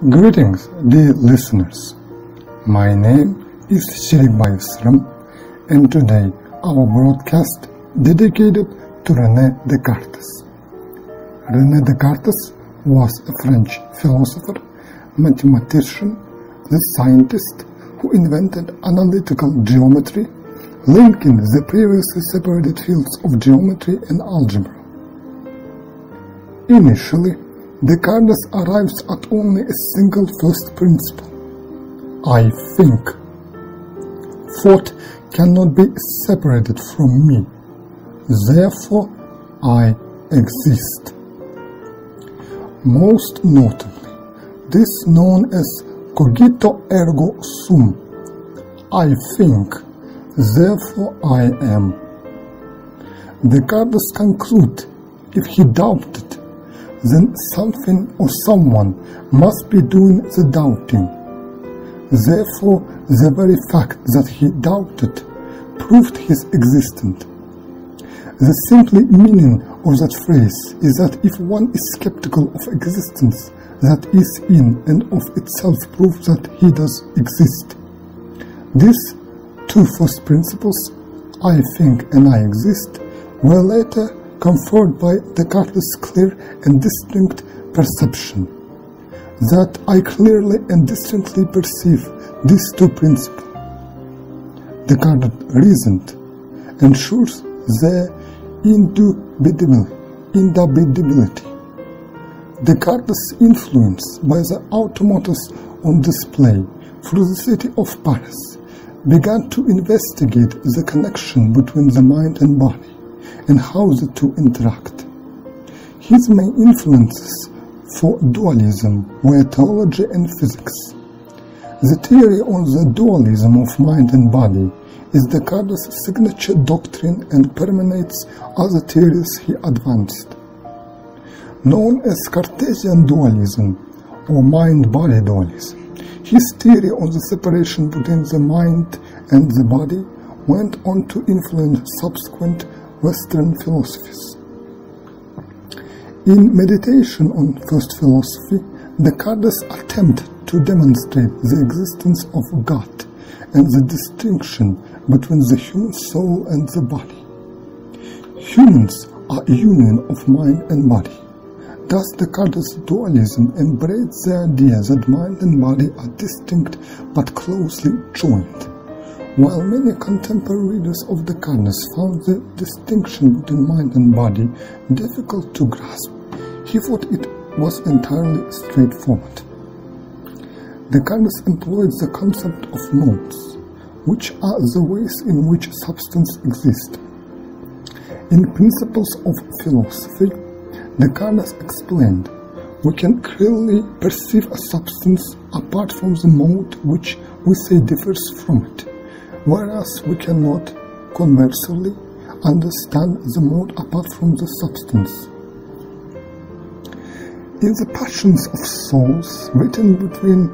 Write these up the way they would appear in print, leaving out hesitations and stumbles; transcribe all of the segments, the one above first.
Greetings, dear listeners. My name is Shirikbay Sram, and today our broadcast dedicated to René Descartes. René Descartes was a French philosopher, mathematician, the scientist who invented analytical geometry, linking the previously separated fields of geometry and algebra. Initially, Descartes arrives at only a single first principle: I think. Thought cannot be separated from me, therefore I exist. Most notably, this known as cogito ergo sum, I think, therefore I am. Descartes concludes, if he doubted, then something or someone must be doing the doubting. Therefore, the very fact that he doubted proved his existence. The simple meaning of that phrase is that if one is skeptical of existence, that is in and of itself proves that he does exist. These two first principles, I think and I exist, were later confirmed by Descartes' clear and distinct perception that I clearly and distinctly perceive these two principles. Descartes reasoned, ensures their indubitability. Descartes' influence by the automatons on display through the city of Paris began to investigate the connection between the mind and body and how the two interact. His main influences for dualism were theology and physics. The theory on the dualism of mind and body is Descartes' signature doctrine and permeates other theories he advanced. Known as Cartesian dualism or mind-body dualism, his theory on the separation between the mind and the body went on to influence subsequent Western philosophies. In Meditation on First Philosophy, Descartes attempted to demonstrate the existence of God and the distinction between the human soul and the body. Humans are a union of mind and body. Thus, Descartes' dualism embraced the idea that mind and body are distinct but closely joined. While many contemporary readers of Descartes found the distinction between mind and body difficult to grasp, he thought it was entirely straightforward. Descartes employed the concept of modes, which are the ways in which substance exists. In Principles of Philosophy, Descartes explained, we can clearly perceive a substance apart from the mode which we say differs from it, whereas we cannot, conversely, understand the mode apart from the substance. In the Passions of Souls, written between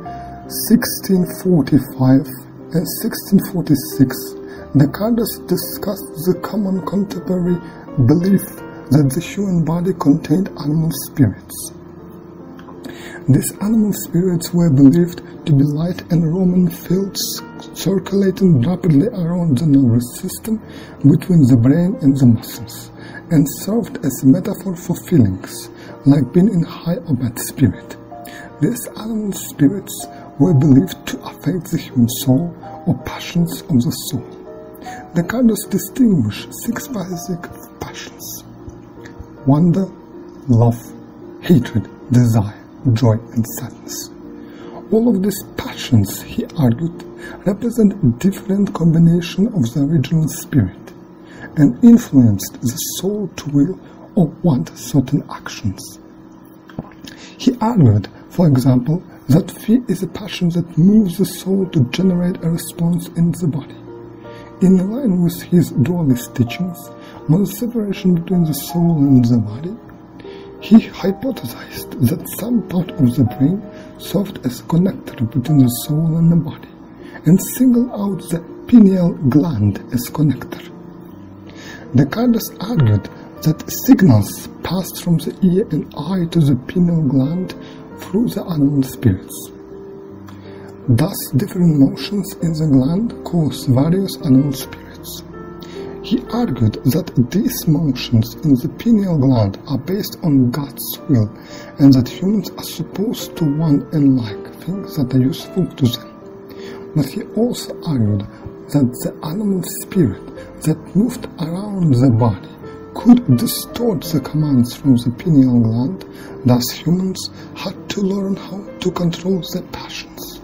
1645 and 1646, Descartes discussed the common contemporary belief that the human body contained animal spirits. These animal spirits were believed to be light and roaming fields circulating rapidly around the nervous system between the brain and the muscles, and served as a metaphor for feelings, like being in high or bad spirit. These animal spirits were believed to affect the human soul or passions of the soul. Descartes distinguished 6 basic passions: wonder, love, hatred, desire, joy, and sadness. All of these passions, he argued, represent a different combination of the original spirit and influenced the soul to will or want certain actions. He argued, for example, that fear is a passion that moves the soul to generate a response in the body. In line with his dualist teachings on the separation between the soul and the body, he hypothesized that some part of the brain served as a connector between the soul and the body, and singled out the pineal gland as connector. Descartes argued that signals passed from the ear and eye to the pineal gland through the animal spirits. Thus, different motions in the gland cause various animal spirits. He argued that these motions in the pineal gland are based on God's will and that humans are supposed to want and like things that are useful to them. But he also argued that the animal spirit that moved around the body could distort the commands from the pineal gland, thus humans had to learn how to control their passions.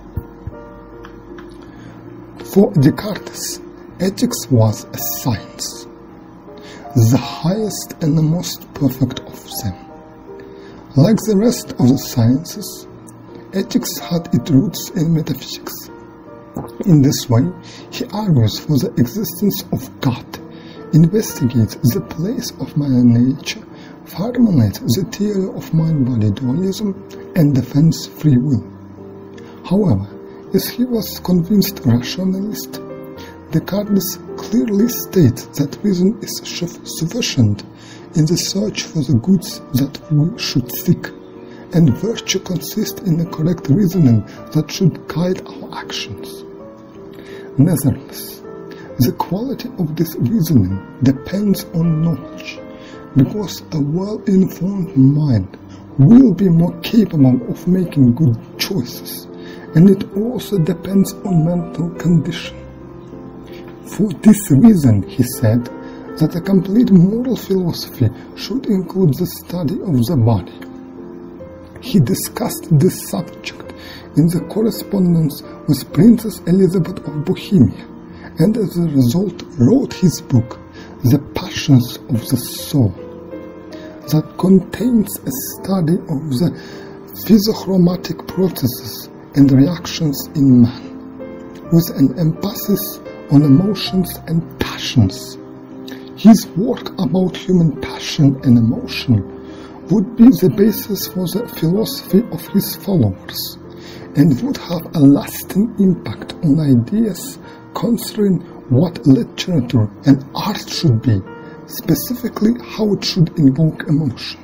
For Descartes, ethics was a science, the highest and the most perfect of them. Like the rest of the sciences, ethics had its roots in metaphysics. In this way, he argues for the existence of God, investigates the place of man in nature, formulates the theory of mind-body dualism, and defends free will. However, as he was convinced rationalist, Descartes clearly states that reason is sufficient in the search for the goods that we should seek, and virtue consists in the correct reasoning that should guide our actions. Nevertheless, the quality of this reasoning depends on knowledge, because a well-informed mind will be more capable of making good choices, and it also depends on mental condition. For this reason, he said that a complete moral philosophy should include the study of the body. He discussed this subject in the correspondence with Princess Elizabeth of Bohemia, and as a result wrote his book, The Passions of the Soul, that contains a study of the physiochromatic processes and reactions in man, with an emphasis on emotions and passions. His work about human passion and emotion would be the basis for the philosophy of his followers, and would have a lasting impact on ideas concerning what literature and art should be, specifically how it should invoke emotion.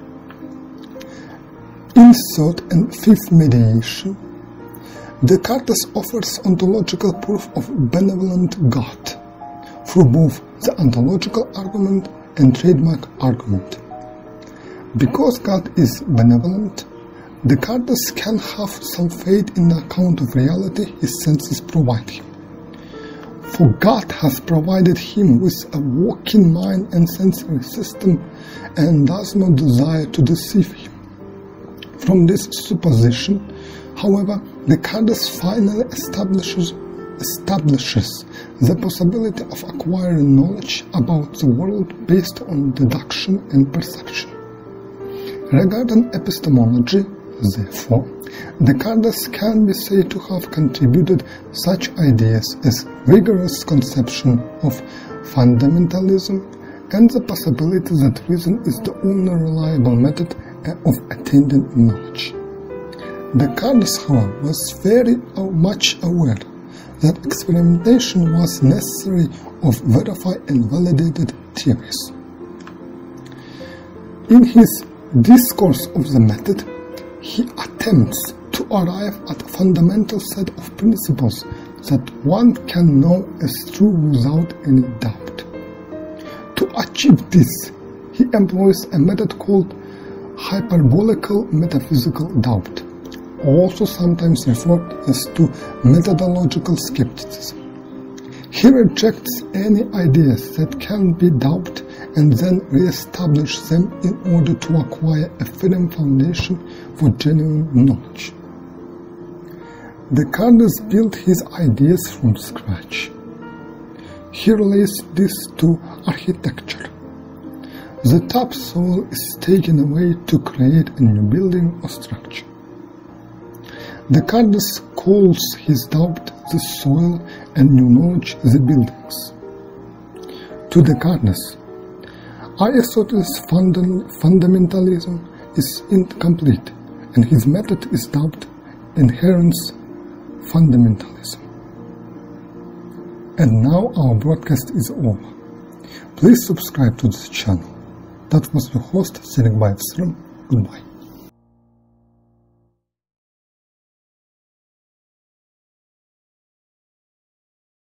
In third and fifth mediation, Descartes offers ontological proof of benevolent God through both the ontological argument and trademark argument. Because God is benevolent, Descartes can have some faith in the account of reality his senses provide him. For God has provided him with a working mind and sensory system and does not desire to deceive him. From this supposition, however, Descartes finally establishes the possibility of acquiring knowledge about the world based on deduction and perception. Regarding epistemology, therefore, Descartes can be said to have contributed such ideas as rigorous conception of fundamentalism and the possibility that reason is the only reliable method of attaining knowledge. Descartes, however, was very much aware that experimentation was necessary of verified and validated theories. In his Discourse of the Method, he attempts to arrive at a fundamental set of principles that one can know as true without any doubt. To achieve this, he employs a method called hyperbolical metaphysical doubt, also sometimes referred as to methodological skepticism. He rejects any ideas that can be doubted and then re-establish them in order to acquire a firm foundation for genuine knowledge. Descartes built his ideas from scratch. He relates this to architecture. The topsoil is taken away to create a new building or structure. Descartes calls his doubt the soil and new knowledge the buildings. To Descartes, Aristotle's fundamentalism is incomplete, and his method is doubt inherent fundamentalism. And now our broadcast is over. Please subscribe to this channel. That was your host, Serik Bayevsram. Goodbye.